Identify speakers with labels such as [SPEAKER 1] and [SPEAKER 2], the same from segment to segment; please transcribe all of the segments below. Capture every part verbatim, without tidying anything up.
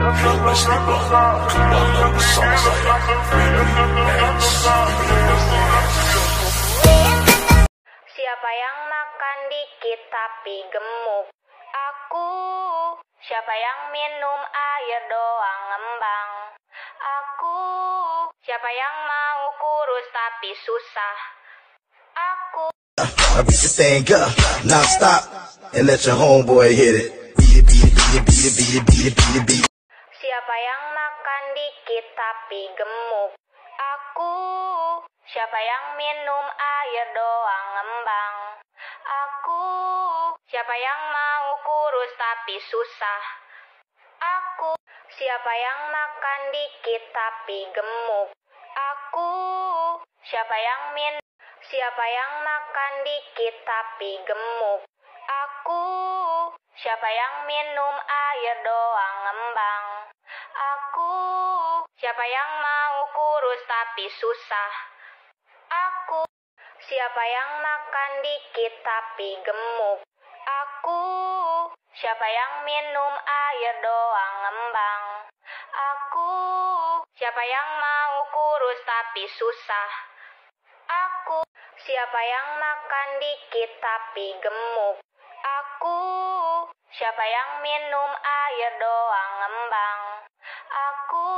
[SPEAKER 1] Bebas di bawah kembang bersama saya,
[SPEAKER 2] Siapa yang makan dikit tapi gemuk? Aku. Siapa yang minum air doang ngembang? Aku. Siapa yang mau kurus tapi susah? Aku.
[SPEAKER 3] I beat the thing up, non-stop, and let your homeboy hit it. Beat it, beat it, beat it, beat it, beat it, beat it, beat it, beat it.
[SPEAKER 2] Siapa yang makan dikit tapi gemuk? Aku. Siapa yang minum air doang ngembang? Aku. Siapa yang mau kurus tapi susah? Aku. Siapa yang makan dikit tapi gemuk? Aku. Siapa yang min Siapa yang makan dikit tapi gemuk? Aku. Siapa yang minum air doang ngembang? Aku. Siapa yang mau kurus tapi susah? Aku. Siapa yang makan dikit tapi gemuk? Aku. Siapa yang minum air doang ngembang? Aku. Siapa yang mau kurus tapi susah? Aku. Siapa yang makan dikit tapi gemuk? Aku. Siapa yang minum air doang ngembang? Aku.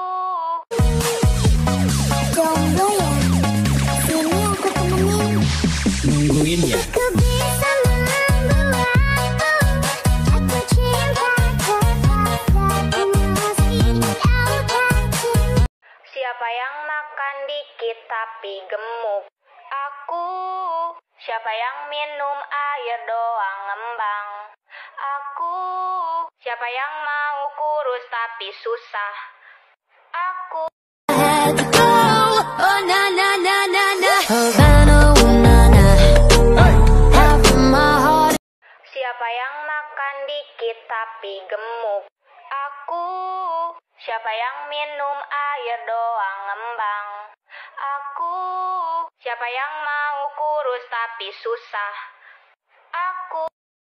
[SPEAKER 4] Jomblo ya, sini aku temenin.
[SPEAKER 5] Nungguin ya.
[SPEAKER 4] Ku bisa membuatmu jatuh cinta kepada meski kau tak cinta.
[SPEAKER 2] Siapa yang makan dikit tapi gemuk? Aku. Siapa yang minum air doang ngembang? Aku. Siapa yang mau kurus tapi susah? Aku.
[SPEAKER 4] Had to go, oh na na na na na, Havana, oh na na, half of my heart.
[SPEAKER 2] Siapa yang makan dikit tapi gemuk? Aku. Siapa yang minum air doang ngembang? Aku. Siapa yang mau kurus tapi susah? Aku.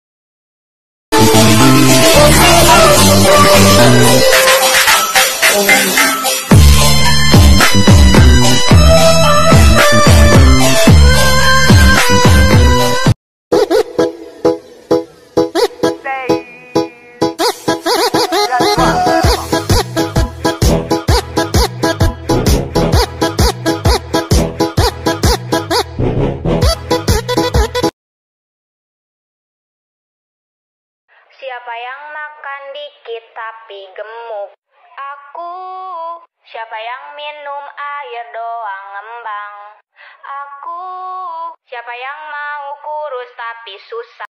[SPEAKER 2] Siapa yang makan dikit tapi gemuk? Aku. Siapa yang minum air doang ngembang? Aku. Siapa yang mau kurus tapi susah?